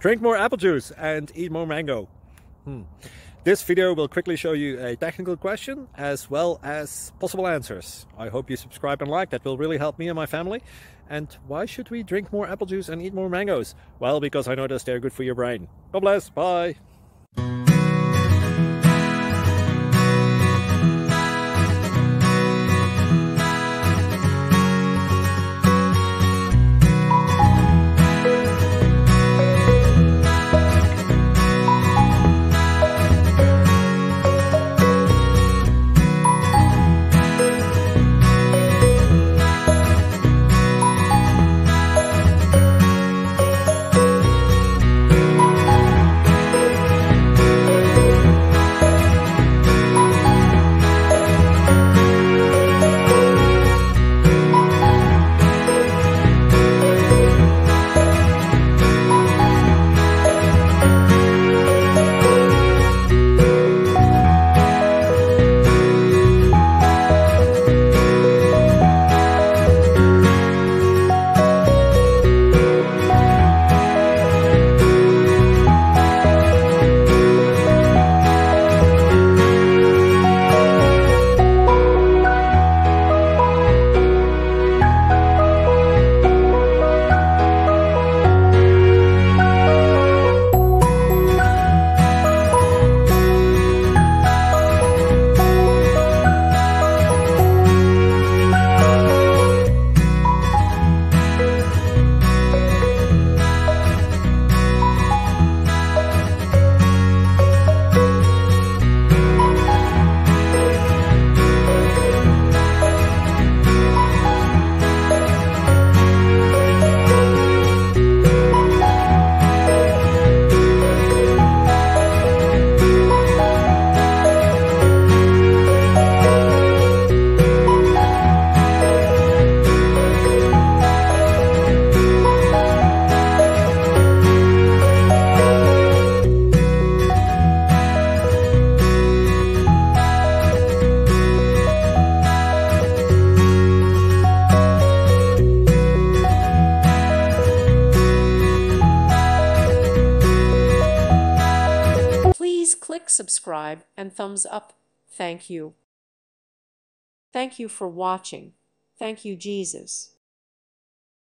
Drink more apple juice and eat more mango. This video will quickly show you a technical question as well as possible answers. I hope you subscribe and like, that will really help me and my family. And why should we drink more apple juice and eat more mangoes? Well, because I noticed they're good for your brain. God bless, bye! Please click subscribe and thumbs up. Thank you. Thank you for watching. Thank you, Jesus.